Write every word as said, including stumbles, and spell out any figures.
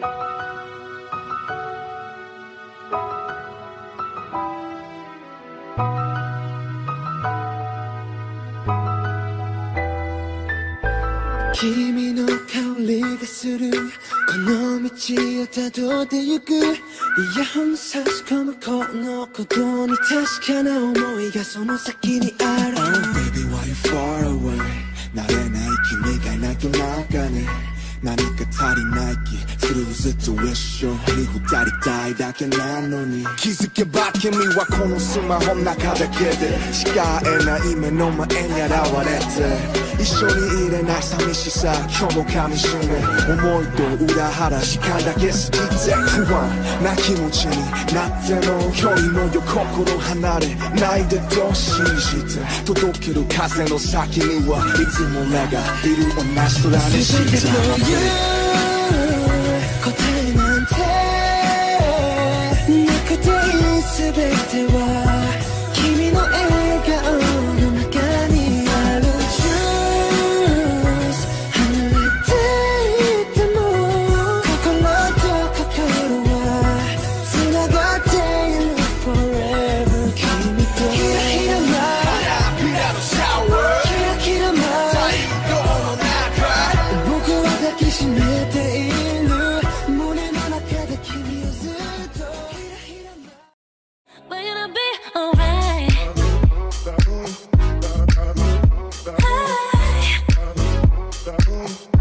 君の香りがするこの道をたどってゆくイヤホン差し込むこのことに確かな思いがその先にある Oh baby why you far away 慣れない君がいないと中に何か足りない気するずっと一緒に二人たいだけなのに気づけば君はこのスマホの中だけでしか会えない目の前に現れて一緒にいれない寂しさ今日も噛みしめ思いと裏腹時間だけ過ぎて不安な気持ちになっても距離もよ心離れないでと信じて届ける風の先にはいつも俺がいる同じ空にした答えなんてなくていい全ては君の笑顔の中にある Choose 離れていっても心と心はつながっている Forever 君とひらひらな花びらのシャワーキラキラな太陽の中僕は抱きしめている We're gonna be alright. Hey.